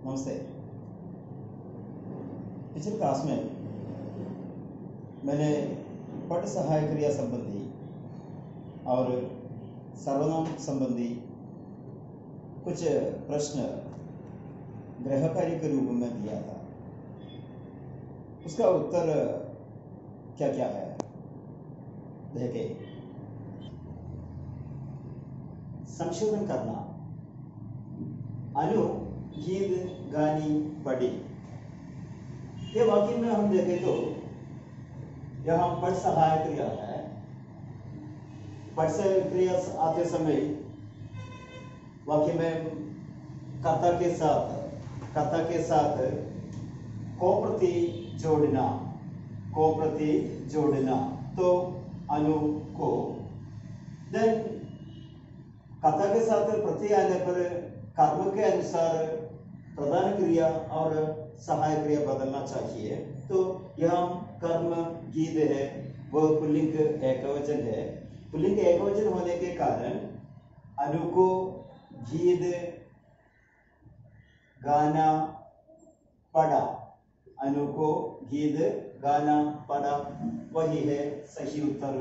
नमस्ते। पिछले क्लास में मैंने पद सहायक क्रिया संबंधी और सर्वनाम संबंधी कुछ प्रश्न गृह कार्य के रूप में दिया था। उसका उत्तर क्या क्या है देखें। संशोधन करना। अनु गीत गानी पढ़ी। ये वाक्य में हम देखें तो यहाँ पद सहायक क्रिया है। पद सहायक क्रिया आते समय वाक्य में कर्ता के साथ को प्रति जोड़ना तो अनु को। देन कर्ता के साथ प्रति आने पर कर्म के अनुसार प्रधान क्रिया और सहायक क्रिया बदलना चाहिए। तो यहाँ कर्म गीत है, वह पुल्लिंग एकवचन है। पुल्लिंग एकवचन होने के कारण अनु को गीत गाना पड़ा। अनु को गीत गाना पड़ा, वही है सही उत्तर।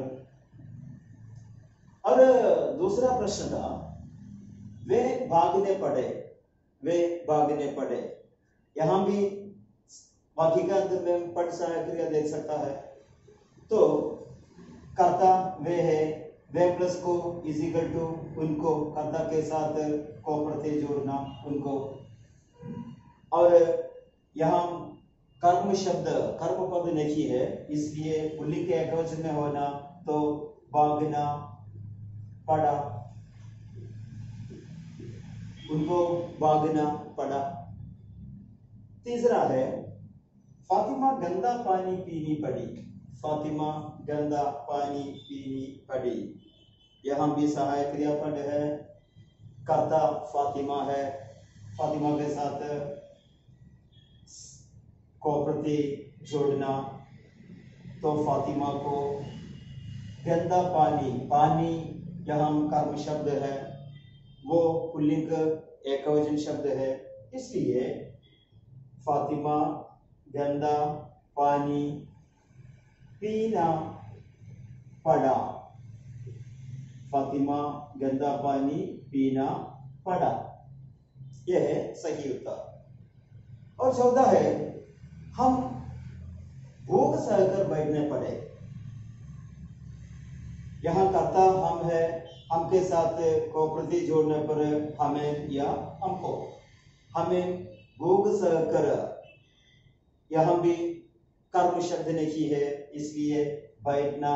और दूसरा प्रश्न था, वे भागने पड़े। यहां भी वाक्य के अंत में पद सहायक क्रिया देख सकता है। तो कर्ता वे है, वे प्लस को इज इक्वल टू उनको, कर्ता के साथ को प्रत्यय जोड़ना उनको। और यहाँ कर्म शब्द कर्म पद नहीं है, इसलिए पुल्लिंग के एकवचन में होना तो भागना पड़ा, उनको भागना पड़ा। तीसरा है, फातिमा गंदा पानी पीनी पड़ी। यहां भी सहायक क्रियापद है। कर्ता फातिमा है, फातिमा के साथ को प्रति जोड़ना तो फातिमा को गंदा पानी यहाँ कर्म शब्द है, वो पुल्लिंग एकवचन शब्द है, इसलिए फातिमा गंदा पानी पीना पड़ा। फातिमा गंदा पानी पीना पड़ा, यह है सही उत्तर। और चौथा है, हम भूख सहकर बैठने पड़े। यहाँ कर्ता हम है, हम के साथ को प्रति जोड़ने पर हमें या हमको। हमें भूख सहकर, यहाँ भी कर्म शब्द नहीं है, इसलिए बैठना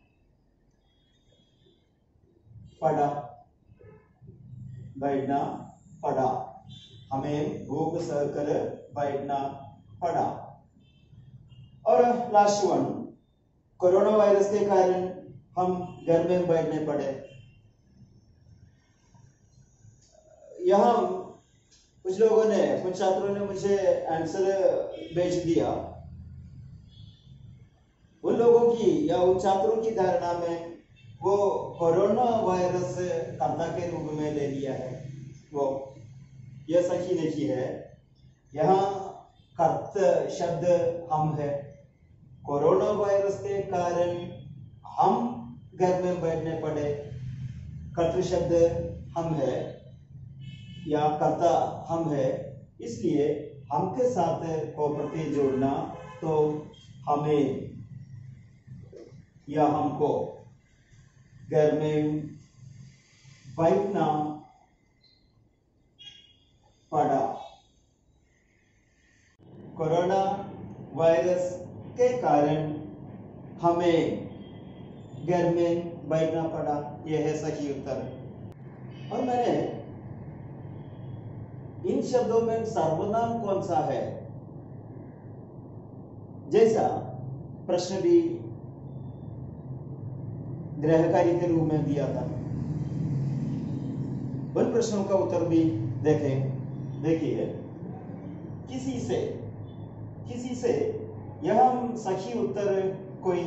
पड़ा। हमें भूख सहकर बैठना पड़ा। और लास्ट वन, कोरोना वायरस के कारण हम घर में बैठने पड़े। यहाँ कुछ छात्रों ने मुझे आंसर भेज दिया। उन लोगों की या उन छात्रों की धारणा में वो कोरोना वायरस कर्ता के रूप में ले लिया है, वो यह सही नहीं है। यहाँ कर्त शब्द हम है, कोरोना वायरस के कारण हम घर में बैठने पड़े। कर्त शब्द हम है या कर्ता हम है, इसलिए हम के साथ को प्रति जोड़ना तो हमें या हमको घर में बैठना पड़ा। कोरोना वायरस के कारण हमें घर में बैठना पड़ा, यह है सही उत्तर। और मैंने इन शब्दों में सर्वनाम कौन सा है, जैसा प्रश्न भी गृह कार्य के रूप में दिया था, उन प्रश्नों का उत्तर भी देखिए। किसी से यह हम सही उत्तर कोई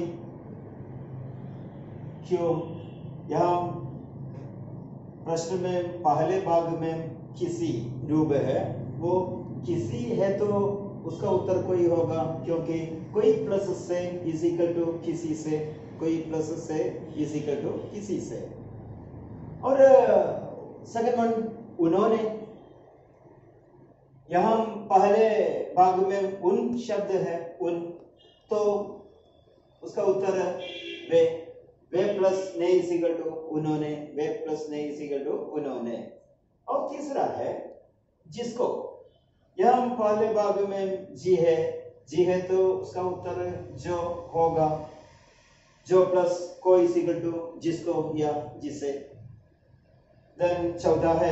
क्यों। यहाँ प्रश्न में पहले भाग में किसी रूप है, वो किसी है तो उसका उत्तर कोई होगा, क्योंकि कोई प्लस से इज इक्वल टू किसी से, कोई प्लस से इज इक्वल टू किसी से। और सेकंड वन उन्होंने, यहां पहले भाग में उन शब्द है उन, तो उसका उत्तर वे प्लस ने इज इक्वल टू उन्होंने, वे प्लस ने इज इक्वल टू उन्होंने। और तीसरा है जिसको, यहां पहले भाग में जी है तो उसका उत्तर जो होगा, जो प्लस को इज इक्वल टू जिसको या जिसे। देन चौथा है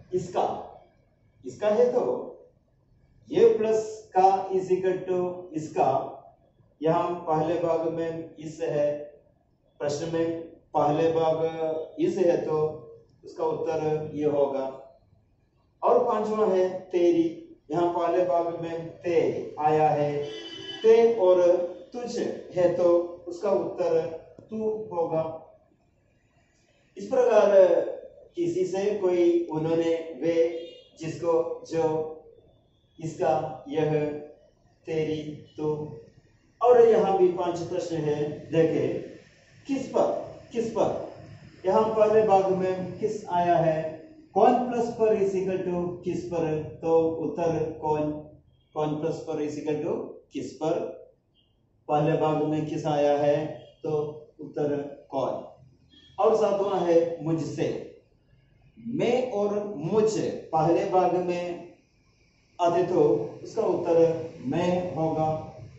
इसका है तो ये प्लस का इज इक्वल टू इसका, यहां पहले भाग में इस है, प्रश्न में पहले भाग इस है तो उसका उत्तर ये होगा। और पांचवा है तेरी, यहां पहले भाग में ते आया है, ते और तुझ है तो उसका उत्तर तू होगा। इस प्रकार किसी से, कोई, उन्होंने, वे, जिसको, जो, इसका, यह, तेरी, तू। और यहाँ भी 5 प्रश्न है। देखे किस पर, यहाँ पहले भाग में किस आया है, कौन प्लस पर इज इक्वल टू किस पर, तो उत्तर कौन प्लस पर इज इक्वल टू किस पर। पहले भाग में किस आया है तो उत्तर कौन। और सातवां है मुझसे, मैं और मुझ पहले भाग में आते तो उसका उत्तर मैं होगा,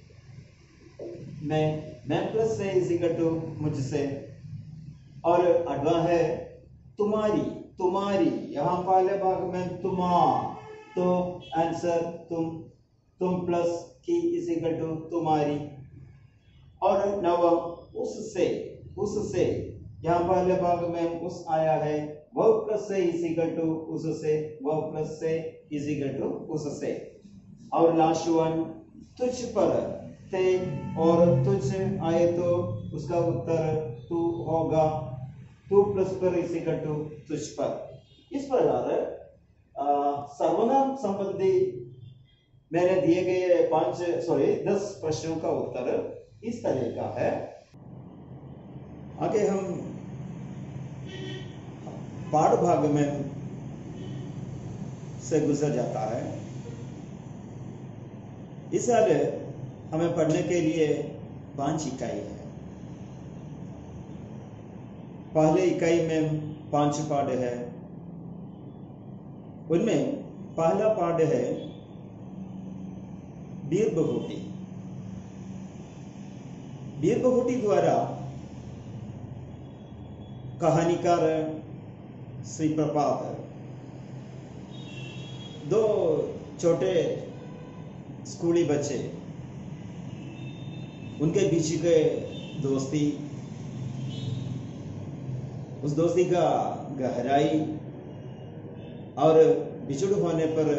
मैं प्लस से इज इक्वल टू मुझसे। और अगला है तुम्हारी, यहां पहले भाग में तुमा, तो आंसर तुम प्लस की इज इक्वल टू तुम्हारी। और नवा उससे, यहां पहले भाग में उस आया है, वह प्लस से इज इक्वल टू उससे, वह प्लस से इज इक्वल टू उससे। और लास्ट वन तुझ पर, ते और तुझ आए तो उसका उत्तर तू होगा, तू प्लस पर इज इक्वल टू तुझ पर। इस प्रकार सर्वनाम संबंधी मैंने दिए गए 10 प्रश्नों का उत्तर इस तरह का है। आगे हम पाठ भाग में से गुजर जाता है। इस साल हमें पढ़ने के लिए 5 इकाई है। पहले इकाई में 5 पाठ है। उनमें पहला पाठ है वीर बहुटी। वीर बहुटी द्वारा कहानीकार श्री प्रपात 2 छोटे स्कूली बच्चे, उनके बीच के दोस्ती, उस दोस्ती का गहराई और बिछड़ होने पर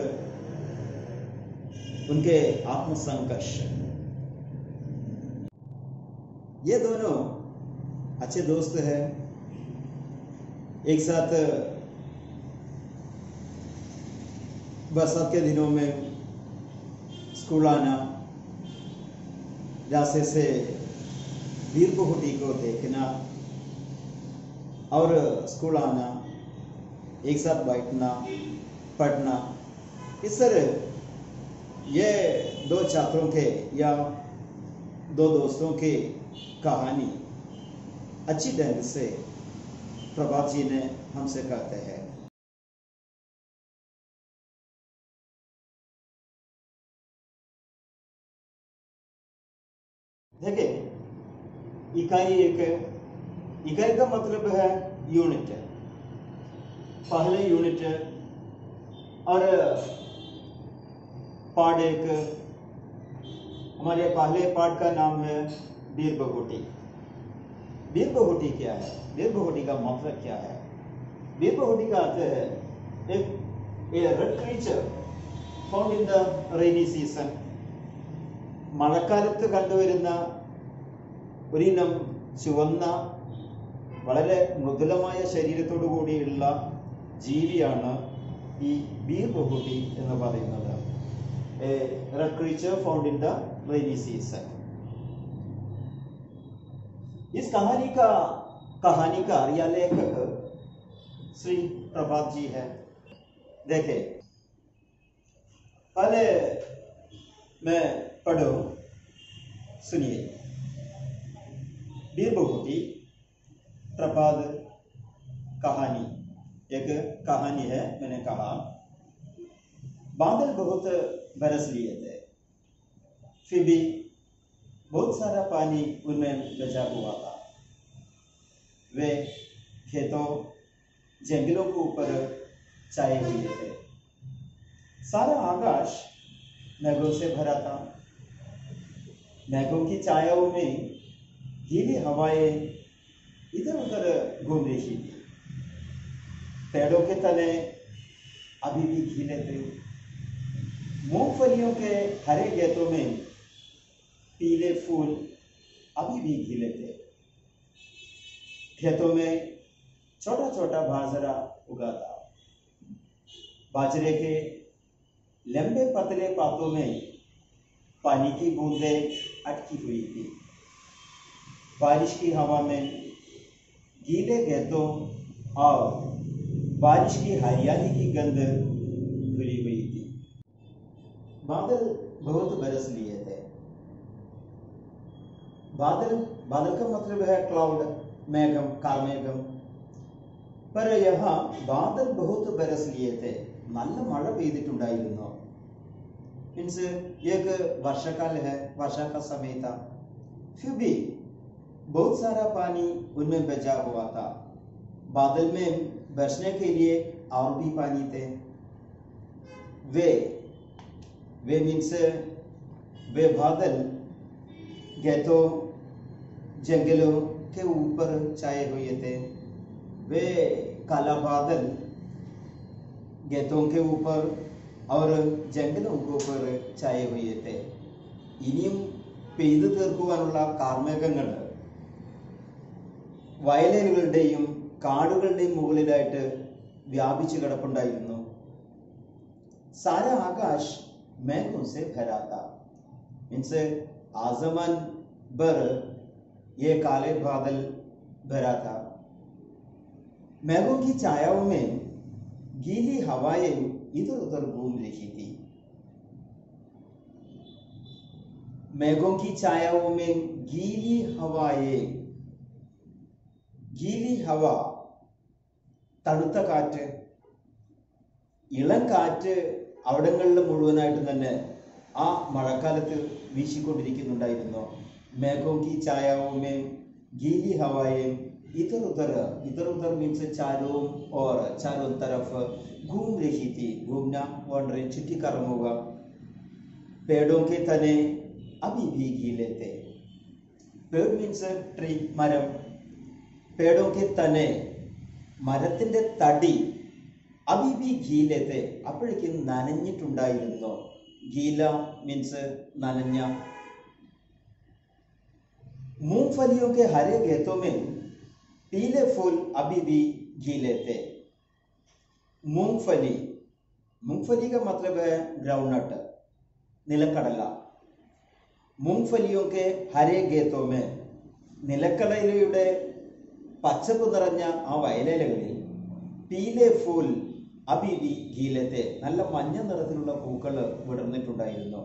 उनके आत्मसंघर्ष। ये दोनों अच्छे दोस्त हैं। एक साथ बरसात के दिनों में स्कूल आना, रास्ते से वीर बहुटी को देखना और स्कूल आना, एक साथ बैठना, पढ़ना। इस तरह ये 2 छात्रों के या 2 दोस्तों की कहानी अच्छी ढंग से प्रभात जी ने हमसे कहते हैं। देखिए, इकाई का मतलब है यूनिट, पहले यूनिट। और पाठ 1, हमारे पहले पाठ का नाम है वीर बहुटी। वीर बहुटी क्या है? वीर बहुटी का मतलब क्या है? वीर बहुटी का अर्थ है a red creature found in the rainy season. മഴക്കാലത്ത് കണ്ടുവരുന്ന ഒരിനം ചുവന്ന വളരെ മൃദുലമായ ശരീരത്തോടു കൂടിയുള്ള ജീവിയാണ് ഈ ബീർ ബഹുട്ടി എന്ന് പറയുന്നത്. A red creature found in the rainy season. इस कहानी का कहानीकार या लेखक श्री प्रभात जी है. देखे पहले मैं पढ़ो, सुनिए. बीर बहूटी प्रभात कहानी एक कहानी है. मैंने कहा बादल बहुत बरस लिए थे, फिर भी बहुत सारा पानी उनमें बचा हुआ था. वे खेतों जंगलों के ऊपर छाए हुए थे. सारा आकाश मेघों से भरा था. मेघों की छायाओं में गीली हवाएं इधर उधर घूम रही थी. पेड़ों के तने अभी भी गीले थे. मूंगफलियों के हरे खेतों में पीले फूल अभी भी गीले थे. खेतों में छोटा छोटा बाजरा उगा था. बाजरे के लंबे पतले पातों में पानी की बूंदें अटकी हुई थी. बारिश की हवा में गीले खेतों और बारिश की हरियाली की गंध घुली हुई थी. बादल बहुत बरस लिए थे. बादल का मतलब है क्लाउड, मेघम, कारमेघम. पर यहाँ बादल बहुत बरस लिए थे. നല്ല മഴ പെയ്തിട്ടുണ്ടായിരുന്നു. मीन्स एक वर्षाकाल है, वर्षा का समय था. फिर भी बहुत सारा पानी उनमें बचा हुआ था. बादल में बरसने के लिए और भी पानी थे. वे मीन्स वे बादल खेतों जंगलों के ऊपर छाए हुए थे. वे काला बादल खेतों के ऊपर और जंगलों के ऊपर छाए हुए थे. ഇനിയും പെയ്തു തീർക്കുവാനുള്ള കാർമേഘങ്ങൾ വയലുകളുടെയും കാടുകളുടെയും മുകളിലായിട്ട് വ്യാപിച്ചു കിടപ്പുണ്ടായിരുന്നു. सारा आकाश मेघों से भरा था. मीन्स आसमान पर ये काले बादल भरा था. मेघों की छायाओं में गीली हवाएं इधर उधर घूम रही थी. मेघों की छायाओं में गीली हवाएं, गीली हवा തണുത്ത കാറ്റ്, ഇളം കാറ്റ് അവിടങ്ങളിൽ മുഴുവനായിട്ട് തന്നെ ആ മഴക്കാലത്ത് വീശിക്കൊണ്ടിരിക്കുന്നുണ്ടായിരുന്നു. മേഘോं की छायाओं में गीली हवाएं इधर उधर मीन्स चारों और चारों तरफ घूम रही थी. घूमना वॉन्डरिंग, चुट्टी कറങ്ങുക. पेड़ों के तने अभी भी गीले थे. पेड़ मीन्स ट्री, മരം. पेड़ों के तने, മരത്തിന്റെ തടി अभी भी गीले थे, അപ്പോഴേക്കും നനഞ്ഞിട്ടുണ്ടായിരുന്നു. गीला मीन्स നനഞ്ഞ. मूंगफलियों के हरे खेतों में पीले फूल अभी भी गीले थे. मूंगफली का मतलब है ग्राउंडनट, നിലക്കടല. മൂംഗ്ഫലിയോ के हरे खेतों में, നിലക്കടലയുടെ പച്ചപ്പ് നിറഞ്ഞ ആ വയലേലകളിൽ പീലെ ഫൂൽ അബി ബി ഗീലത്തെ, നല്ല മഞ്ഞ നിറത്തിലുള്ള പൂക്കൾ വിടർന്നിട്ടുണ്ടായിരുന്നു.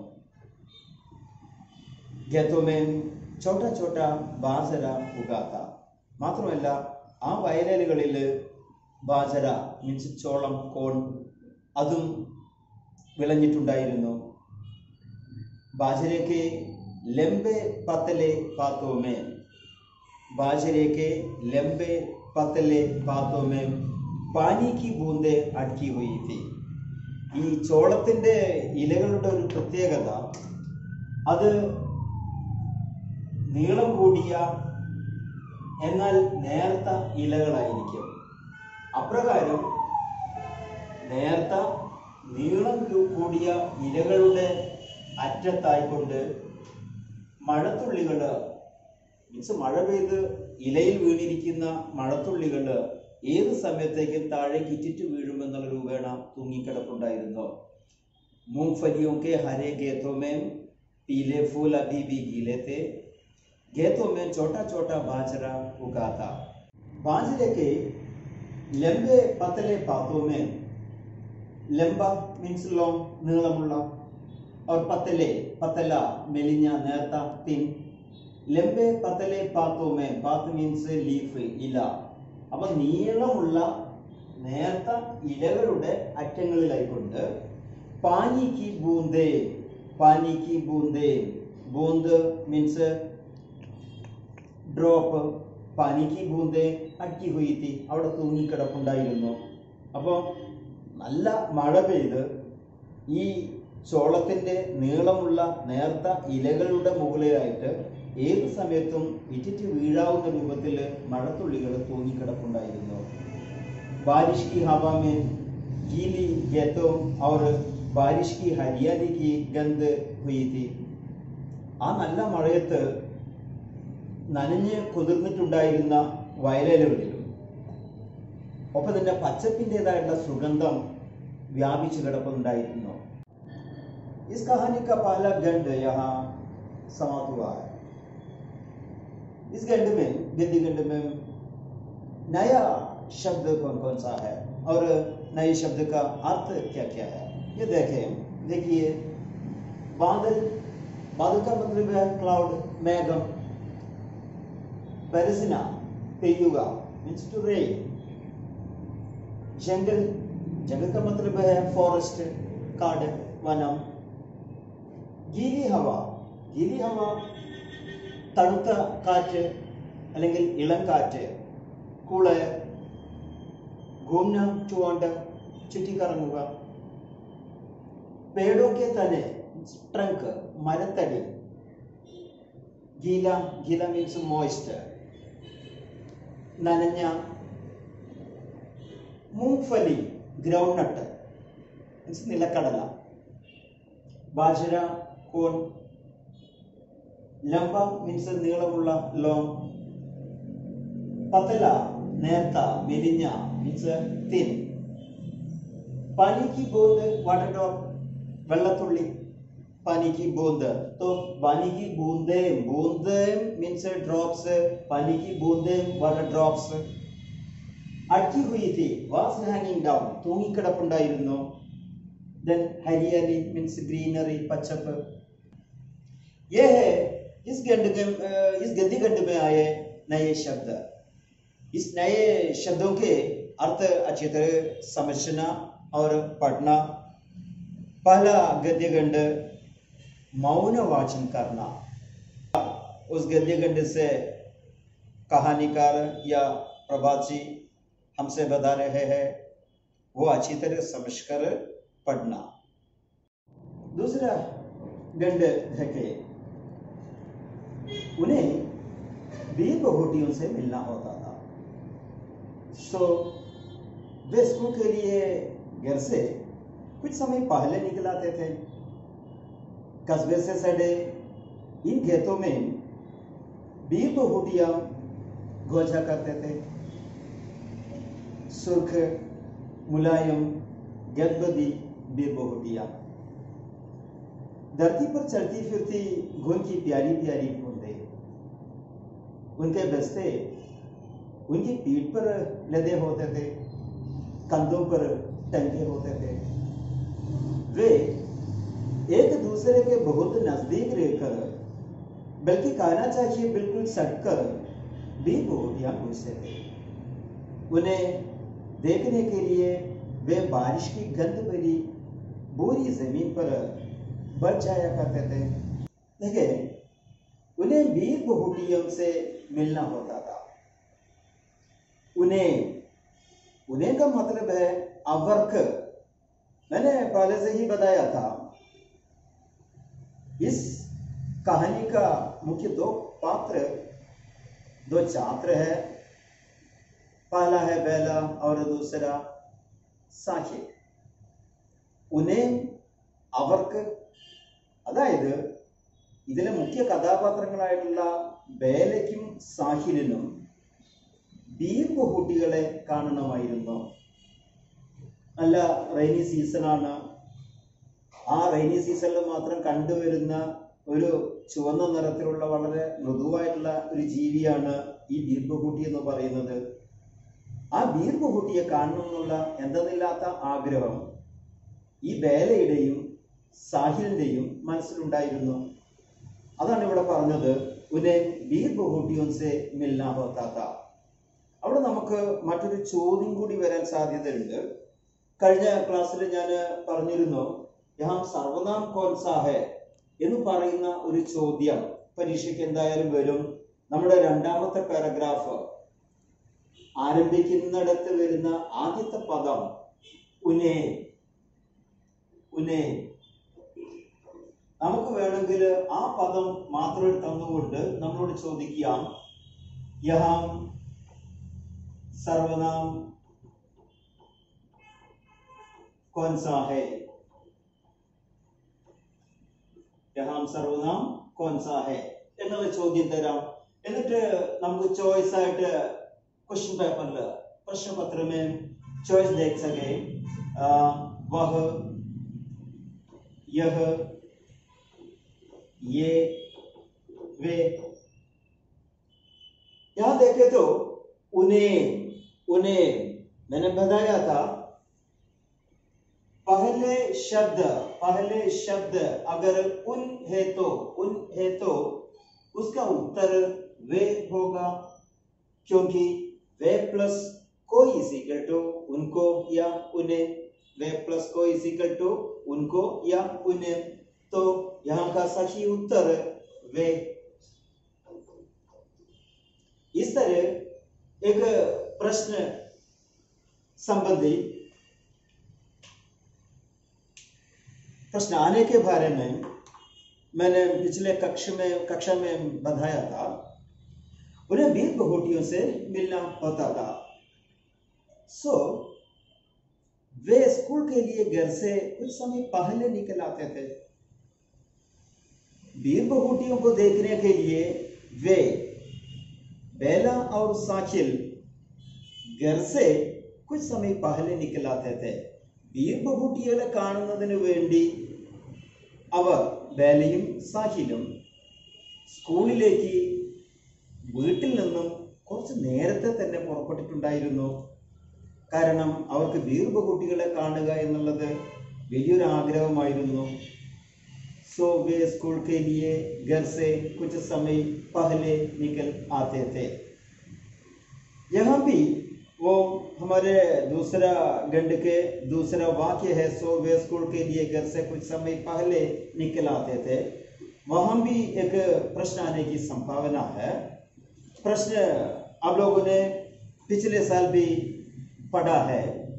खेतों में छोटा छोटा बाजरा उगा था. മാത്രമല്ല ആ വയലേലകളിൽ ബാജര മീൻസ് ചോളം, കോൺ, അതും വിളഞ്ഞിട്ടുണ്ടായിരുന്നു. बाजरे के लंबे पतले पातों में, बाजरे के लंबे पतले पातों में पानी की बूंदे अटकी हुई थी. ഈ ചോളത്തിന്റെ ഇലകളുടെ ഒരു പ്രത്യേകത, അത് നീളം കൂടിയ എന്നാൽ നേർത്ത ഇലകളായിരിക്കും. അപ്രകാരം നേർത്ത നീളം കൂടിയ ഇലകളുടെ അറ്റത്തായിക്കൊണ്ട് മഴത്തുള്ളികൾ, മീൻസ് മഴ പെയ്ത് ഇലയിൽ വീണിരിക്കുന്ന മഴത്തുള്ളികൾ ഏത് സമയത്തേക്കും താഴേക്ക് ഇറ്റിറ്റ് വീഴുമെന്നുള്ള രൂപേണ തൂങ്ങിക്കിടപ്പുണ്ടായിരുന്നു. मूंगफलियों के हरे खेतों में पीले फूल अभी भी गीले थे. खेतों में छोटा छोटा बाजरा उगा था. बाजरे के लंबे पतले पातों में, लंबा मीन्स लॉन्ग നീളമുള്ള, और पतले पतला मेलिഞ്ഞ നേർത്ത തിൻ. ലംബെ പതലെ പാത്തോ മേ, പാത്ത് മീൻസ് ലീഫ് ഇല. അപ്പൊ നീളമുള്ള നേർത്ത ഇലകളുടെ അറ്റങ്ങളിലായിക്കൊണ്ട് पानी की बूंदे, पानी की बूंदे, बूंद मीन्स ഡ്രോപ്പ്, പാനി കി ബൂന്ദേ അടക്കി ഹുയി അവിടെ തൂങ്ങിക്കിടപ്പുണ്ടായിരുന്നു. അപ്പോൾ നല്ല മഴ പെയ്ത് ഈ ചോളത്തിൻ്റെ നീളമുള്ള നേർത്ത ഇലകളുടെ മുകളിലായിട്ട് ഏത് സമയത്തും ഇറ്റിറ്റ് വീഴാവുന്ന രൂപത്തിൽ മഴത്തുള്ളികൾ തൂങ്ങിക്കിടപ്പുണ്ടായിരുന്നു. ബാരിഷ് കി ഹവാ മേ ഗീലി ഗേത്തോ और बारिश की हरियाली की गंध हुई थी. ആ നല്ല മഴയത്ത് നനഞ്ഞ് കുതിർന്നിട്ടുണ്ടായിരുന്ന വയലേലകളിലും ഒപ്പം തന്നെ പച്ചപ്പിൻ്റെതായിട്ടുള്ള സുഗന്ധം വ്യാപിച്ചു കിടപ്പുണ്ടായിരുന്നു. इस कहानी का पहला गंड यहाँ समाप्त हुआ है. इस गंड में, गद्य गंड में नया शब्द कौन कौन सा है और नए शब्द का अर्थ क्या क्या है ये देखिए. बादल, बादल का मतलब है क्लाउड, मेघम. बरसना, पेयुगा मीन्स टू रेन. जंगल, जंगल का मतलब है फॉरेस्ट, काड, वनम. गीली हवा, गीली हवा തണുത്ത കാറ്റ് അല്ലെങ്കിൽ ഇളം കാറ്റ്. കൂള്, घूमना ചുവണ്ട് ചുറ്റിക്കറങ്ങുക. पेड़ों के तने, ट्रंक मरतड़ी. गीला, गीला मीन्स मॉइस्ट, ननഞ്ഞ. मूंगफली, ग्राउंडनट मीन्स നിലക്കടല. ബാജര, കോൺ. ലംബ മീൻസ് നീളമുള്ള, ലോങ്. പതല, നേർത്ത, മെലിഞ്ഞ മീൻസ് തിൻ. पानी की बूंद, वाटर ड्रॉप, വെള്ളത്തുള്ളി. पानी की बूंद, तो पानी की बूंदे, बूंदे मीन्स ड्रॉप्स. पानी की बूंदे वाटर ड्रॉप्स. अटकी हुई थी, was hanging down, തൂങ്ങിക്കിടപ്പുണ്ടായിരുന്നു. then हरियाली मीन्स ग्रीनरी, पचप. ये है इस गद्य गंड में आए नए शब्द. इस नए शब्दों के अर्थ अच्छी तरह समझना और पढ़ना. पहला गद्य गंड मौन वाचन करना. उस गद्य गंड से कहानीकार या प्रभात जी हमसे बता रहे हैं, वो अच्छी तरह समझकर पढ़ना. दूसरा गंड है कि उन्हें वीर बहुटियों से मिलना होता था. सो वे स्कूल के लिए घर से कुछ समय पहले निकल आते थे. कस्बे से सटे इन खेतों में वीर बहुटियां गोजा करते थे. सुर्ख, मुलायम, गदबदी वीर बहुटियां. धरती पर चलती फिरती घुन की प्यारी प्यारी बूंदे. उनके बस्ते उनकी पीठ पर लदे होते थे, कंधों पर टंगे होते थे. वे एक दूसरे के बहुत नजदीक रहकर, बल्कि कहना चाहिए बिल्कुल सटकर भी बहुटियां घुसते थे. उन्हें देखने के लिए वे बारिश की गंध भरी बोरी जमीन पर बढ़ जाया करते थे. देखिए, उन्हें वीर बहुटियों से मिलना होता था. उन्हें का मतलब है अवर्क. मैंने पहले से ही बताया था. इस कहानी का मुख्य दो पात्र, दो छात्र है. पहला है बेला और दूसरा साहिब. उन्हें അവർക്ക്, അതായത് ഇതിലെ മുഖ്യ കഥാപാത്രങ്ങളായിട്ടുള്ള ബേലയ്ക്കും സാഹിലിനും ബീർബഹൂട്ടികളെ കാണണമായിരുന്നു. നല്ല റെയിനി സീസണാണ്. ആ റെയിനി സീസണിൽ മാത്രം കണ്ടുവരുന്ന ഒരു ചുവന്ന നിറത്തിലുള്ള വളരെ മൃദുവായിട്ടുള്ള ഒരു ജീവിയാണ് ഈ ബീർബഹൂട്ടി എന്ന് പറയുന്നത്. ആ ബീർബഹൂട്ടിയെ കാണണം എന്നുള്ള എന്തെന്നില്ലാത്ത ആഗ്രഹം ഈ ബേലയുടെയും സാഹിലിന്റെയും മനസ്സിലുണ്ടായിരുന്നു. അതാണ് ഇവിടെ പറഞ്ഞത്, ഉനെ ബീർബഹൂട്ടിയോൻസെ മിൽനാ ഹോത്താ താ. അവിടെ നമുക്ക് മറ്റൊരു ചോദ്യം കൂടി വരാൻ സാധ്യതയുണ്ട്. കഴിഞ്ഞ ക്ലാസ്സിൽ ഞാൻ പറഞ്ഞിരുന്നു, യഹാം സർവനാം കോൻസാ ഹെ എന്ന് പറയുന്ന ഒരു ചോദ്യം പരീക്ഷയ്ക്ക് എന്തായാലും വരും. നമ്മുടെ രണ്ടാമത്തെ പാരഗ്രാഫ് ആരംഭിക്കുന്നിടത്ത് വരുന്ന ആദ്യത്തെ പദം ഉനെ. ഉനെ നമുക്ക് വേണമെങ്കിൽ ആ പദം മാത്രം തന്നുകൊണ്ട് നമ്മളോട് ചോദിക്കാം, യഹാം സർവനാം കോൻസാ ഹെ, യഹാം സർവനാം കോൻസാ ഹെ എന്നുള്ള ചോദ്യം തരാം. എന്നിട്ട് നമുക്ക് ചോയ്സ് ആയിട്ട് क्वेश्चन पेपर प्रश्न पत्र में चॉइस देख सके, वह, यह, ये, वे. यहां देखे तो उन्हें उन्हें मैंने बताया था पहले शब्द अगर उन है तो उसका उत्तर वे होगा, क्योंकि वे प्लस कोई इज इक्वल टू उनको या उन्हें, वे प्लस कोई इज इक्वल टू उनको या उन्हें. तो यहाँ का सही उत्तर वे. इस तरह एक प्रश्न संबंधी प्रश्न आने के बारे में मैंने पिछले कक्षा में बताया था. उन्हें बीर्बहूटियों से मिलना होता था. सो वे स्कूल के लिए घर से कुछ समय पहले निकल आते थे. बीर्बहूटियों को देखने के लिए वे बेला और साकिल घर से कुछ समय पहले निकल आते थे. ബീർബഹൂട്ടികളെ കാണുന്നതിന് വേണ്ടി അവർ ബേലയും സാഹിലും സ്കൂളിലേക്ക് വീട്ടിൽ നിന്നും കുറച്ച് നേരത്തെ തന്നെ പുറപ്പെട്ടിട്ടുണ്ടായിരുന്നു. കാരണം അവർക്ക് ബീർബഹൂട്ടികളെ കാണുക എന്നുള്ളത് വലിയൊരു ആഗ്രഹമായിരുന്നു. सो वे स्कूल के लिए घर से कुछ समय पहले निकल आते थे. यहाँ भी वो हमारे दूसरा गंड के दूसरा वाक्य है, सो वे स्कूल के लिए घर से कुछ समय पहले निकल आते थे. वहां भी एक प्रश्न आने की संभावना है. प्रश्न आप लोगों ने पिछले साल भी पढ़ा है,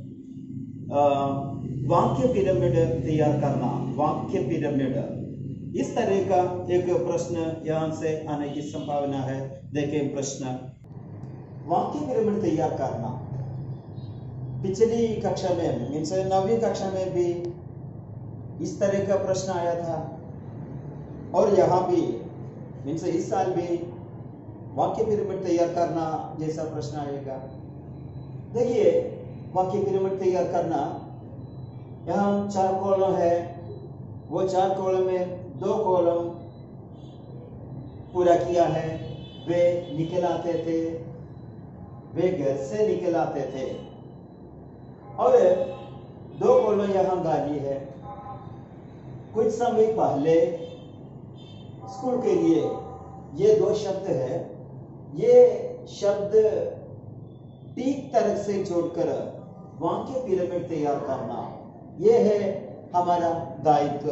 वाक्य पिरामिड तैयार करना. वाक्य पिरामिड इस तरह का एक प्रश्न यहाँ से आने की संभावना है. देखें प्रश्न, वाक्य पिरामिड तैयार करना. पिछली कक्षा में मीन्स 9वीं कक्षा में भी इस तरह का प्रश्न आया था, और यहाँ भी मीन्स इस साल भी वाक्य पिरामिड तैयार करना जैसा प्रश्न आएगा. देखिए वाक्य पिरामिड तैयार करना, यहाँ 4 कॉलम है. वो 4 कॉलम में 2 कॉलम पूरा किया है. वे निकल आते थे, वे घर से निकल आते थे, और 2 कॉलम यहाँ गाली है. कुछ समय पहले स्कूल के लिए ये 2 शब्द है. ये शब्द ठीक तरह से जोड़कर वाक्य पिरामिड तैयार करना, ये है हमारा दायित्व.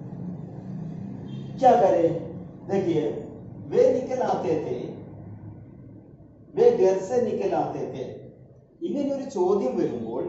क्या करें? देखिए वे निकल आते थे, वे घर से निकल आते थे. ഇങ്ങനെ ഒരു ചോദ്യം വരുമ്പോൾ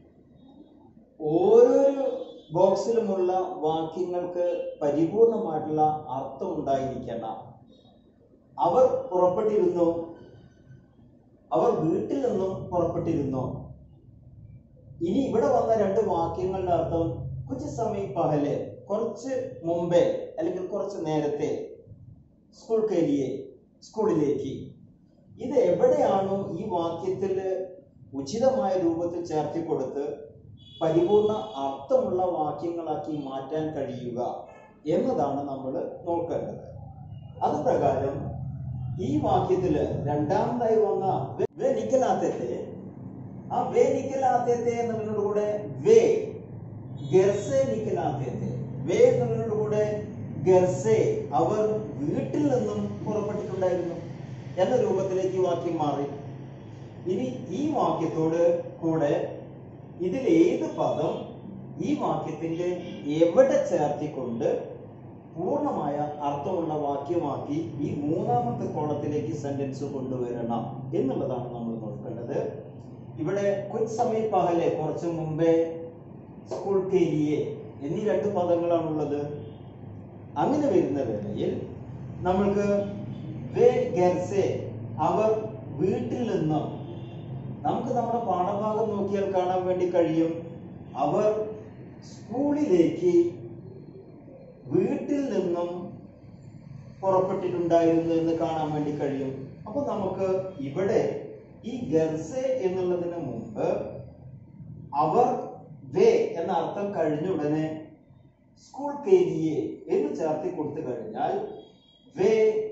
ഓരോ ബോക്സിലുമുള്ള വാക്യങ്ങൾക്ക് പരിപൂർണമായിട്ടുള്ള അർത്ഥം ഉണ്ടായിരിക്കണം. അവർ പുറപ്പെട്ടിരുന്നു, അവർ വീട്ടിൽ നിന്നും പുറപ്പെട്ടിരുന്നു. ഇനി ഇവിടെ വന്ന 2 വാക്യങ്ങളുടെ അർത്ഥം കുച്ച് സമയം പഹലെ, കുറച്ച് മുമ്പേ അല്ലെങ്കിൽ കുറച്ച് നേരത്തെ, സ്കൂളിലേക്ക്. ഇത് എവിടെയാണോ ഈ വാക്യത്തിൽ ഉചിതമായ രൂപത്തിൽ ചേർത്തി കൊടുത്ത് പരിപൂർണ അർത്ഥമുള്ള വാക്യങ്ങളാക്കി മാറ്റാൻ കഴിയുക എന്നതാണ് നമ്മൾ നോക്കേണ്ടത്. അത് പ്രകാരം ഈ വാക്യത്തില് രണ്ടാമതായി വന്ന വേ നിക്കലാത്തെ, ആ വേ നിക്കലാത്തെ എന്നുള്ളതിനോടുകൂടെ വേ ഗർസെ നിക്കലാത്തെ, വേ എന്നുള്ളതിനോടുകൂടെ ഗർസെ അവർ വീട്ടിൽ നിന്നും പുറപ്പെട്ടിട്ടുണ്ടായിരുന്നു എന്ന രൂപത്തിലേക്ക് വാക്യം മാറി. ഇനി ഈ വാക്യത്തോട് കൂടെ ഇതിൽ ഏത് പദം ഈ വാക്യത്തിന്റെ എവിടെ ചേർത്തിക്കൊണ്ട് പൂർണ്ണമായ അർത്ഥമുള്ള വാക്യമാക്കി ഈ മൂന്നാമത്തെ കോളത്തിലേക്ക് സെന്റൻസ് കൊണ്ടുവരണം എന്നുള്ളതാണ് നമ്മൾ നോക്കേണ്ടത്. ഇവിടെ കുച്ച് സമയ പഹലെ, കുറച്ചു മുമ്പേ, സ്കൂൾ കേലിയെ എന്നീ രണ്ട് പദങ്ങളാണുള്ളത്. അങ്ങനെ വരുന്ന വേളയിൽ നമ്മൾക്ക് വേ ഗർസെ അവർ വീട്ടിൽ നിന്നും, നമുക്ക് നമ്മുടെ പാഠഭാഗം നോക്കിയാൽ കാണാൻ വേണ്ടി കഴിയും അവർ സ്കൂളിലേക്ക് വീട്ടിൽ നിന്നും പുറപ്പെട്ടിട്ടുണ്ടായിരുന്നു എന്ന് കാണാൻ വേണ്ടി കഴിയും. അപ്പൊ നമുക്ക് ഇവിടെ ഈ ഗർസെ എന്നുള്ളതിന് മുമ്പ് അവർ വേ എന്ന അർത്ഥം കഴിഞ്ഞ ഉടനെ സ്കൂൾ കേലിയെ എന്ന് ചേർത്തി കൊടുത്തു കഴിഞ്ഞാൽ വേ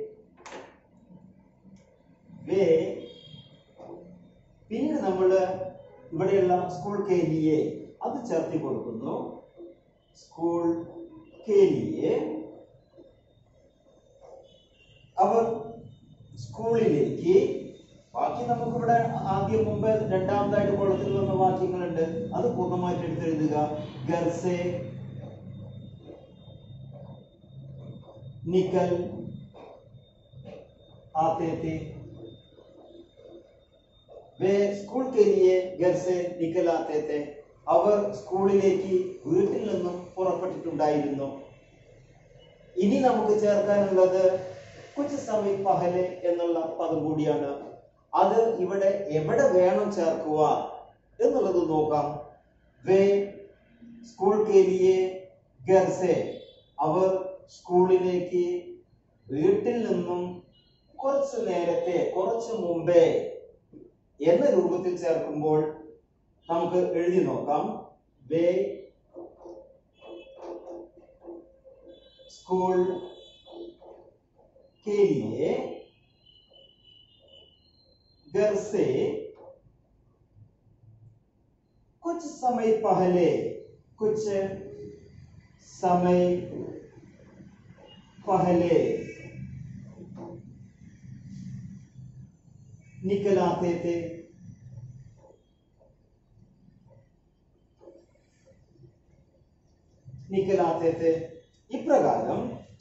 വേ പിന്നീട് നമ്മൾ ഇവിടെയുള്ള സ്കൂൾ കേലിയെ അത് ചേർത്തി കൊടുക്കുന്നു. സ്കൂൾ കേലിയെ അവർ സ്കൂളിലേക്ക്. ബാക്കി നമുക്കിവിടെ ആദ്യം മുമ്പ് രണ്ടാമതായിട്ട് കോളത്തിൽ വന്ന വാക്യങ്ങളുണ്ട്, അത് പൂർണ്ണമായിട്ട് എടുത്തെഴുതുക. ഗർസെ നിക്കൽ आते थे, वे स्कूल के लिए घर से निकल आते थे. അവർ സ്കൂളിലേക്ക് വീട്ടിൽ നിന്നും പുറപ്പെട്ടിട്ടുണ്ടായിരുന്നു. ഇനി നമുക്ക് ചേർക്കാനുള്ളത് കുച്ച് സമയ പഹലെ എന്നുള്ള പദം കൂടിയാണ്. അത് ഇവിടെ എവിടെ വേണം ചേർക്കുക എന്നുള്ളത് നോക്കാം. വേ സ്കൂൾ കെ ലിയെ घर से, അവർ സ്കൂളിലേക്ക് വീട്ടിൽ നിന്നും കുറച്ച് നേരത്തെ, കുറച്ച് മുമ്പേ എന്ന രൂപത്തിൽ ചേർക്കുമ്പോൾ നമുക്ക് എഴുതി നോക്കാം. വേ स्कूल के लिए घर से कुछ समय पहले, कुछ समय पहले निकल आते थे. निकल आते थे. ഇപ്രകാരം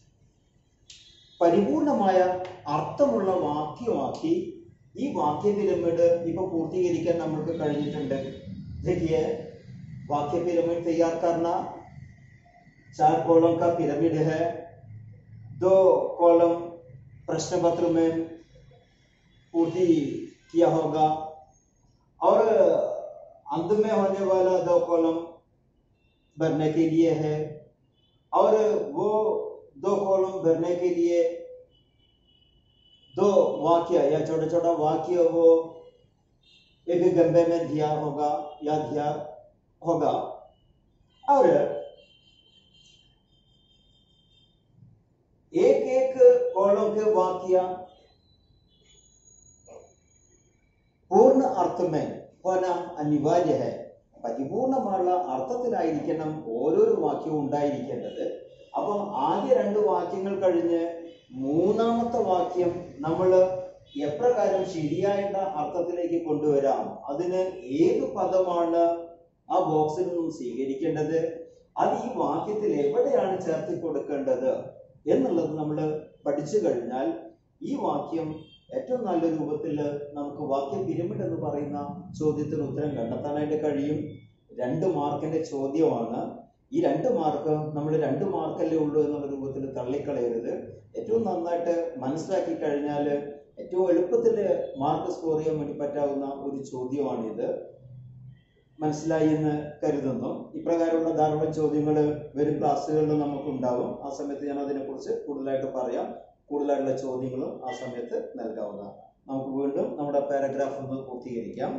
പരിപൂർണമായ അർത്ഥമുള്ള വാക്യമാക്കി ഈ വാക്യ പിരമിഡ് ഇപ്പൊ പൂർത്തീകരിക്കാൻ നമ്മൾക്ക് കഴിഞ്ഞിട്ടുണ്ട്. देखिए वाक्य पिरामिड तैयार करना, 4 कॉलम का पिरामिड है. 2 कॉलम प्रश्न पत्र में पूर्ति किया होगा और अंत में होने वाला 2 कॉलम भरने के लिए है. और वो 2 कॉलम भरने के लिए 2 वाक्य या छोटा छोटा वाक्य वो एक गंबे में दिया होगा या दिया होगा. और एक एक कॉलम के वाक्य पूर्ण अर्थ में होना अनिवार्य है. പരിപൂർണമുള്ള അർത്ഥത്തിലായിരിക്കണം ഓരോരോ വാക്യവും ഉണ്ടായിരിക്കേണ്ടത്. അപ്പം ആദ്യ 2 വാക്യങ്ങൾ കഴിഞ്ഞ് മൂന്നാമത്തെ വാക്യം നമ്മൾ എപ്രകാരം ശരിയായ അർത്ഥത്തിലേക്ക് കൊണ്ടുവരാം, അതിന് ഏത് പദമാണ് ആ ബോക്സിൽ നിന്നും സ്വീകരിക്കേണ്ടത്, അത് ഈ വാക്യത്തിൽ എവിടെയാണ് ചേർത്തി കൊടുക്കേണ്ടത് എന്നുള്ളത് നമ്മൾ പഠിച്ചു കഴിഞ്ഞാൽ ഈ വാക്യം ഏറ്റവും നല്ല രൂപത്തിൽ നമുക്ക് വാക്യ പിരമിഡ് എന്ന് പറയുന്ന ചോദ്യത്തിന് ഉത്തരം കണ്ടെത്താനായിട്ട് കഴിയും. 2 മാർക്കിന്റെ ചോദ്യമാണ്. ഈ 2 മാർക്ക് നമ്മൾ 2 മാർക്കല്ലേ ഉള്ളൂ എന്നുള്ള രൂപത്തിൽ തള്ളിക്കളയരുത്. ഏറ്റവും നന്നായിട്ട് മനസ്സിലാക്കി കഴിഞ്ഞാൽ ഏറ്റവും എളുപ്പത്തിൽ മാർക്ക് സ്കോർ ചെയ്യാൻ വേണ്ടി പറ്റാവുന്ന ഒരു ചോദ്യമാണിത്. മനസ്സിലായി എന്ന് കരുതുന്നു. ഇപ്രകാരമുള്ള ധാരാളം ചോദ്യങ്ങൾ വരും ക്ലാസ്സുകളിൽ നമുക്ക് ഉണ്ടാവും. ആ സമയത്ത് ഞാൻ അതിനെക്കുറിച്ച് കൂടുതലായിട്ട് പറയാം. കൂടുതലായിട്ടുള്ള ചോദ്യങ്ങളും ആ സമയത്ത് നൽകാവുന്നതാണ്. നമുക്ക് വീണ്ടും നമ്മുടെ പാരഗ്രാഫ് ഒന്ന് പൂർത്തീകരിക്കാം.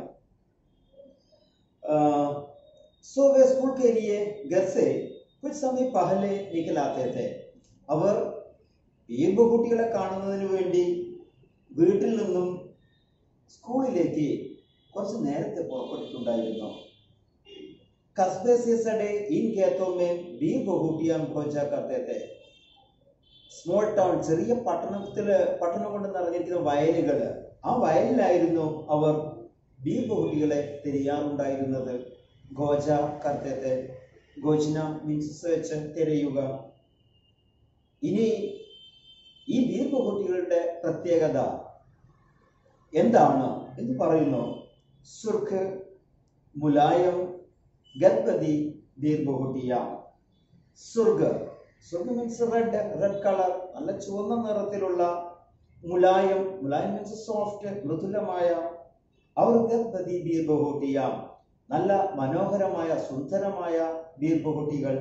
सो वे स्कूल के लिए घर से कुछ समय पहले निकल आते थे. അവർ ഈ കുട്ടികളെ കാണുന്നതിന് വേണ്ടി വീട്ടിൽ നിന്നും സ്കൂളിലേക്ക് കുറച്ച് നേരത്തെ പുറപ്പെട്ടിട്ടുണ്ടായിരുന്നു. कस्बे से सटे इन खेतों में भी बहुटियां खोजा करते थे. സ്മോൾ ടൗൺ, ചെറിയ പട്ടണം കൊണ്ട് നിറഞ്ഞിരിക്കുന്ന വയലുകൾ, ആ വയലിലായിരുന്നു അവർ ബീർ ബഹുട്ടികളെ തിരയാറുണ്ടായിരുന്നത്. ഗോജ കർത്തേത്തെ, ഗോജ്ന മീൻസ് തിരയുക. ഇനി ഈ ബീർ ബഹുട്ടികളുടെ പ്രത്യേകത എന്താണ് എന്ന് പറയുന്നു. സുർഖ്, മുലായം, ഗദ്ഗതി ബീർ ബഹുട്ടിയ. സുർഗ് മീൻസ് റെഡ് കളർ, നല്ല ചുവന്ന നിറത്തിലുള്ള. മുലായം മീൻസ് സോഫ്റ്റ്, മൃദുലമായ. അവർ ഗദ്ഗതി ബീർ ബഹുട്ടിയ, നല്ല മനോഹരമായ സുന്ദരമായ ബീർ ബഹുട്ടികൾ.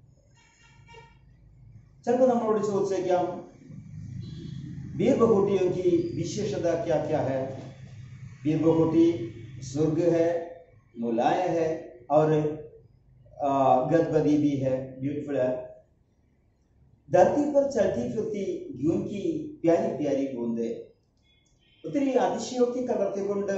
ചിലപ്പോൾ നമ്മളോട് ചോദിച്ചേക്കാം, बीर बहुटियों की विशेषता क्या क्या है. बीर बहुटी सुर्ग है, मुलाय है और गदगदी भी है, ब्यूटीफुल है. धरती पर चलती फिरती ग्यून की प्यारी प्यारी बूंदे. ഒത്തിരി അതിശയോക്തി കലർത്തിക്കൊണ്ട്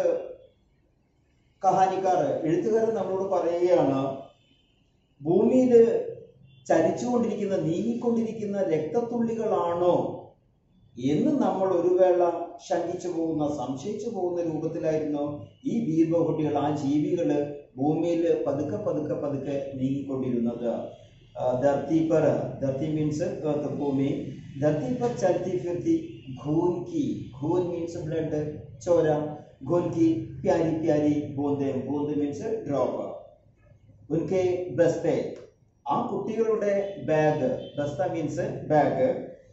എഴുത്തുകാരൻ നമ്മളോട് പറയുകയാണ്, ഭൂമിയിൽ ചലിച്ചുകൊണ്ടിരിക്കുന്ന, നീങ്ങിക്കൊണ്ടിരിക്കുന്ന രക്തത്തുള്ളികളാണോ എന്ന് നമ്മൾ ഒരു വേള ശങ്കിച്ചു പോകുന്ന, സംശയിച്ചു പോകുന്ന രൂപത്തിലായിരുന്നു ഈ ബീർ ബഹുട്ടികൾ, ആ ജീവികൾ ഭൂമിയിൽ പതുക്കെ പതുക്കെ പതുക്കെ നീങ്ങിക്കൊണ്ടിരുന്നത്. ധർത്തി മീൻസ് ഭൂമി. ധർത്തി പർ ചലത്തി ഫിർത്തി ഖൂൻ की, ഖൂൻ മീൻസ് ബ്ലഡ്, ചോര. ഖൂൻ की प्यारी प्यारी ബൂന്ദേ, ബൂന്ദേ മീൻസ് ഡ്രോപ്പ്. ഉൻകെ ബസ്തേ, ആ കുട്ടികളുടെ ബാഗ്, ബസ്ത മീൻസ് ബാഗ്.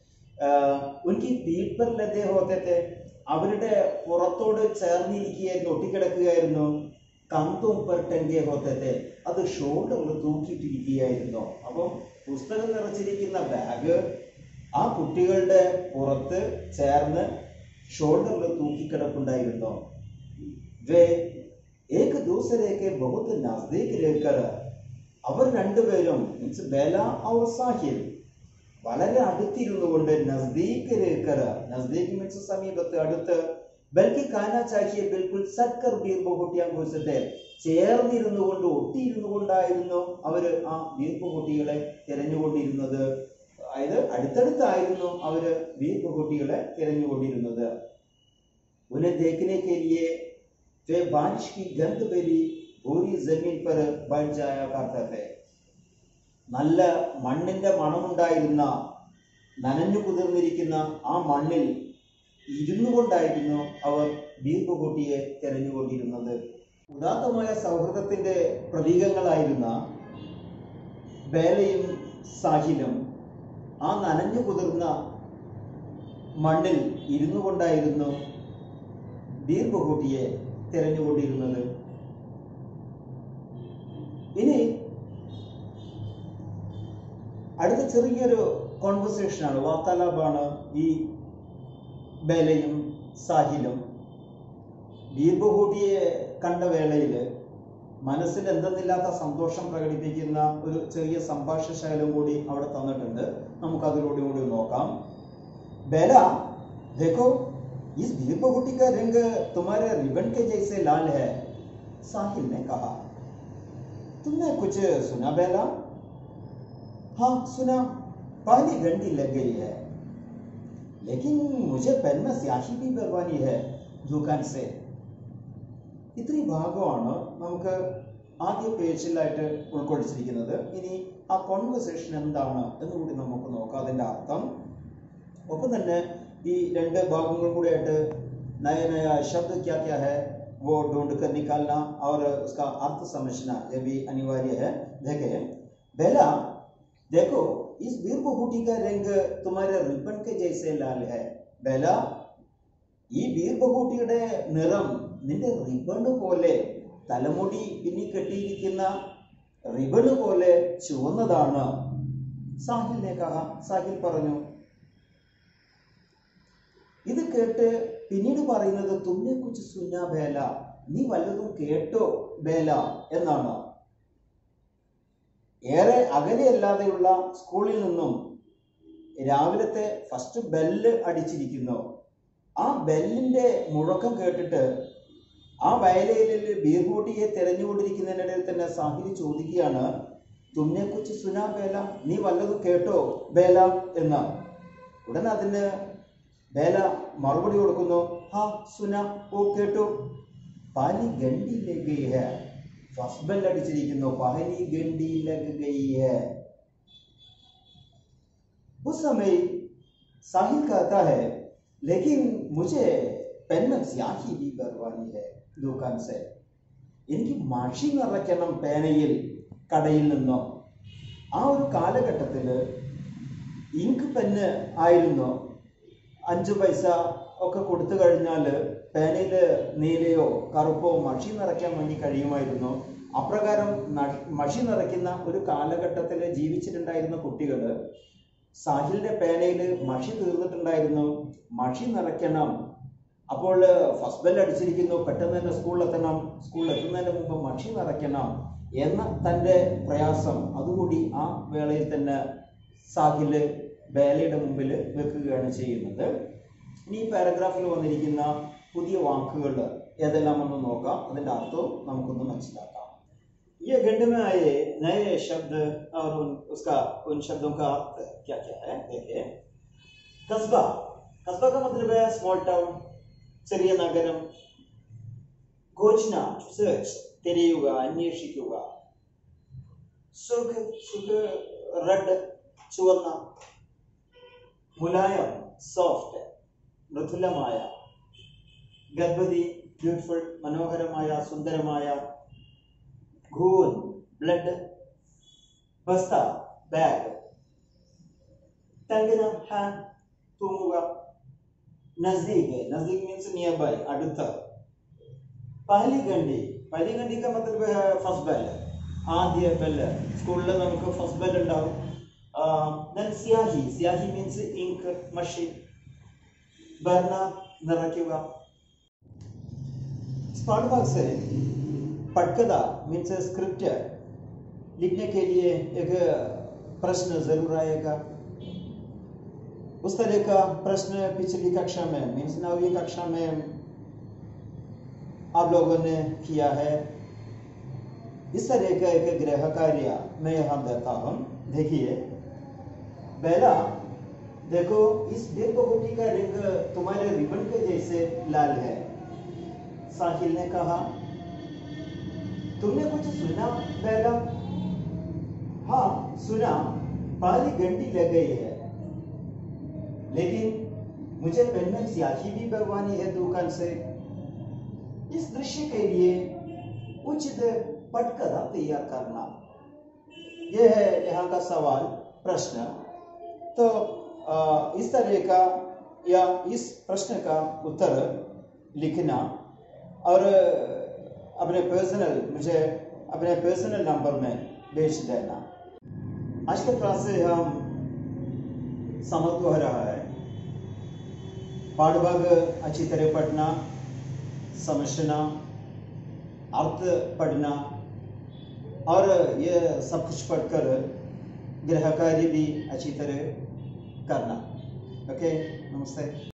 ഉൻകി പീഠ് പർ ലദേ ഹോത്തെ थे, അവരുടെ പുറത്തോട് ചേർന്നിരിക്കുകയായിരുന്നു, ഒട്ടിക്കിടക്കുകയായിരുന്നു. കന്തും പർ ടംഗേ ഹോത്തെ थे, അത് ഷോൾഡറിൽ തൂക്കിയിട്ടിരിക്കുകയായിരുന്നു. അപ്പം പുസ്തകം നിറച്ചിരിക്കുന്ന ബാഗ് ആ കുട്ടികളുടെ പുറത്ത് ചേർന്ന് ഷോൾഡറിൽ തൂക്കിക്കിടപ്പുണ്ടായിരുന്നു. വേ ഏക് ദൂസരേക്ക് ബഹുത് നസ്ദീക് രഹ്കർ, അവർ രണ്ടുപേരും മീൻസ് ബേല ഔർ സാഹിൽ വളരെ അടുത്തിരുന്നു കൊണ്ട്, നസ്ദീക് രഹ്കർ, നസ്ദീക് മീൻസ് സമീപത്ത്, അടുത്ത്. ബൽക്കി കാനാ ചാഹിയെ ബിൽക്കുൽ സത്കർ ബീർ ബഹുട്ടിയാൻ കുറിച്ചത്തെ, ചേർന്നിരുന്നു കൊണ്ട്, ഒട്ടിയിരുന്നു കൊണ്ടായിരുന്നു അവര് ആ ബീർ ബഹുട്ടികളെ തിരഞ്ഞുകൊണ്ടിരുന്നത്. അതായത് അടുത്തടുത്തായിരുന്നു അവര് ബീർ ബഹുട്ടികളെ തിരഞ്ഞുകൊണ്ടിരുന്നത്. ഉन्हें देखने के लिए वे बारिश की गंध भरी भूरी जमीन पर बैठ जाया करते थे. നല്ല മണ്ണിന്റെ മണമുണ്ടായിരുന്ന, നനഞ്ഞു കുതിർന്നിരിക്കുന്ന ആ മണ്ണിൽ ഇരുന്നു കൊണ്ടായിരുന്നു അവർ ബീർ ബഹുട്ടിയെ തിരഞ്ഞുകൊണ്ടിരുന്നത്. ഉദാത്തമായ സൗഹൃദത്തിന്റെ പ്രതീകങ്ങളായിരുന്ന ബേലയും സാഹിലും ആ നനഞ്ഞു കുതിർന്ന മണ്ണിൽ ഇരുന്നു കൊണ്ടായിരുന്നു ബീർ ബഹുട്ടിയെ തിരഞ്ഞുകൊണ്ടിരുന്നത്. ഇനി അടുത്ത ചെറിയൊരു കോൺവെർസേഷനാണ്, വാർത്താലാപാണ് ഈ ബേലയും സാഹിലും. ബീർ ബഹുട്ടിയെ കണ്ട വേളയിൽ മനസ്സിൽ എന്തെന്നില്ലാത്ത സന്തോഷം പ്രകടിപ്പിക്കുന്ന ഒരു ചെറിയ സംഭാഷണ ശൈലം കൂടി അവിടെ തന്നിട്ടുണ്ട്. നമുക്കതിലൂടെ കൂടി നോക്കാം. ബേല, देखो इस बीर बहुटी का रंग तुम्हारे रिबन के जैसे लाल है, साहिल ने कहा. तुमने कुछ सुना बेला? हाँ सुना, पहली घंटी लग गई है, लेकिन मुझे पेन में स्याही भी भरवानी है दुकान से. ഇത്രയും ഭാഗമാണ് നമുക്ക് ആദ്യ പേജിലായിട്ട് ഉൾക്കൊള്ളിച്ചിരിക്കുന്നത്. ഇനി ആ കോൺവെർസേഷൻ എന്താണ് എന്നുകൂടി നമുക്ക് നോക്കാം, അതിൻ്റെ അർത്ഥം. ഒപ്പം തന്നെ ഈ രണ്ട് ഭാഗങ്ങൾ കൂടിയായിട്ട് नया नया शब्द क्या क्या है वो ढूंढ कर निकालना और उसका अर्थ समझना ये भी अनिवार्य है. देखें, बेला देखो इस बीर बहुटी का रंग तुम्हारे रिबन के जैसे लाल है. बेല, ഈ ബീർ ബഹുട്ടിയുടെ നിറം നിന്റെ റിബണ് പോലെ, തലമുടി പിന്നി കെട്ടിയിരിക്കുന്ന റിബണ് പോലെ ചുവന്നതാണ്. സാഹിൽ നെ കഹ, സാഹിൽ പറഞ്ഞു. ഇത് കേട്ട് പിന്നീട് പറയുന്നത് തുമ്നെ കുച്ച് സുനാ ബേല, നീ വല്ലതും കേട്ടോ ബേല എന്നാണ്. ഏറെ അകലെയല്ലാതെയുള്ള സ്കൂളിൽ നിന്നും രാവിലത്തെ ഫസ്റ്റ് ബെല്ല് അടിച്ചിരിക്കുന്നു. ആ ബെല്ലിന്റെ മുഴക്കം കേട്ടിട്ട് ആ വയലയിൽ ബീർബോട്ടിയെ തെരഞ്ഞുകൊണ്ടിരിക്കുന്നതിനിടയിൽ തന്നെ സാഹിൽ ചോദിക്കുകയാണ്, തുമ്നെ കുച്ച് സുനാ ബേല, നീ വല്ലതും കേട്ടോ ബേല എന്ന്. ഉടനെ അതിന് ബേല മറുപടി കൊടുക്കുന്നു, ഹാ സുന, ഓ കേട്ടു. പാലി ഗണ്ടി ലഗ് ഗയി ഹൈ, ഫസ്റ്റ് ബെൽ അടിച്ചിരിക്കുന്നു. പാലി ഗണ്ടി ലഗ് ഗയി ഹൈ. उस समय साहिल कहता है, लेकिन मुझे पेन में स्याही भी करवानी है दुकान से. എനിക്ക് മഷി നിറയ്ക്കണം പേനയിൽ കടയിൽ നിന്നോ. ആ ഒരു കാലഘട്ടത്തിൽ ഇങ്ക് പെന്ന് ആയിരുന്നു. 5 പൈസ ഒക്കെ കൊടുത്തു കഴിഞ്ഞാൽ പേനയിൽ നീലയോ കറുപ്പോ മഷി നിറയ്ക്കാൻ വേണ്ടി കഴിയുമായിരുന്നു. അപ്രകാരം മഷി നിറയ്ക്കുന്ന ഒരു കാലഘട്ടത്തിൽ ജീവിച്ചിട്ടുണ്ടായിരുന്ന കുട്ടികൾ സാഹിലിന്റെ പേനയിൽ മഷി തീർന്നിട്ടുണ്ടായിരുന്നു, മഷി നിറയ്ക്കണം. അപ്പോൾ ഫസ്റ്റ് ബെൽ അടിച്ചിരിക്കുന്നു, പെട്ടെന്ന് തന്നെ സ്കൂളിലെത്തണം, സ്കൂളിൽ എത്തുന്നതിന് മുമ്പ് മഷി നിറയ്ക്കണം എന്ന തൻ്റെ പ്രയാസം അതുകൂടി ആ വേളയിൽ തന്നെ സാഹില് ബേലയുടെ മുമ്പിൽ വെക്കുകയാണ് ചെയ്യുന്നത്. ഇനി ഈ പാരഗ്രാഫിൽ വന്നിരിക്കുന്ന പുതിയ വാക്കുകൾ ഏതെല്ലാമെന്ന് നോക്കാം, അതിൻ്റെ അർത്ഥവും നമുക്കൊന്ന് മനസ്സിലാക്കാം. ये गंड में आए नए शब्द और उन शब्दों का अर्थ क्या क्या है देखिए. कस्बा, कस्बा का मतलब है स्मॉल टाउन, ചെറിയ നഗരം. ഘോഷണ, സെർച്ച്, തിരയുക, അന്വേഷിക്കുക. സുഖ്, സുഖ്, റെഡ്, ചുവന്ന. മുലായം, സോഫ്റ്റ്, മൃദുലമായ. ഗർഭവതി, ബ്യൂട്ടിഫുൾ, മനോഹരമായ, സുന്ദരമായ. खून, ब्लड. बस्ता, बैग. तंगना, हैंड, तूमुगा. नजदीक, नजदीक मीन्स नियर बाय, അടുത്ത. पहली गंडी, पहली गंडी का मतलब है फर्स्ट बेल, ആദ്യ ബെല്ല്. സ്കൂളിൽ നമുക്ക് ഫസ്റ്റ് ബെൽ ഉണ്ടാവും. then സ്യാഹി, സ്യാഹി മീൻസ് ഇങ്ക്, മഷി. ഭർണ, നിറയ്ക്കുക. स्मार्ट वर्क से पटकथा मीन्स स्क्रिप्ट लिखने के लिए एक प्रश्न जरूर आएगा. उस तरह का प्रश्न पिछली कक्षा में मीन्स 9वीं कक्षा में आप लोगों ने किया है. इस तरह का एक गृह कार्य मैं यहाँ देता हूँ. देखिए, बेला, देखो इस बेबूटी का रंग तुम्हारे रिबन के जैसे लाल है. साहिल ने कहा, तुमने कुछ सुना बेला? हाँ सुना, पाली घंटी लग गई है, लेकिन मुझे पेन में स्याही भी भरवानी है दुकान से. इस दृश्य के लिए उचित पटकथा तैयार करना. यह है यहाँ का सवाल, प्रश्न. तो इस तरह का या इस प्रश्न का उत्तर लिखना और मुझे अपने पर्सनल नंबर में भेज देना. आज के क्लास से हम समाप्त हो रहा है. पाठभाग अच्छी तरह पढ़ना, समझना, अर्थ पढ़ना और ये सब कुछ पढ़कर गृह कार्य भी अच्छी तरह करना. ओके, नमस्ते.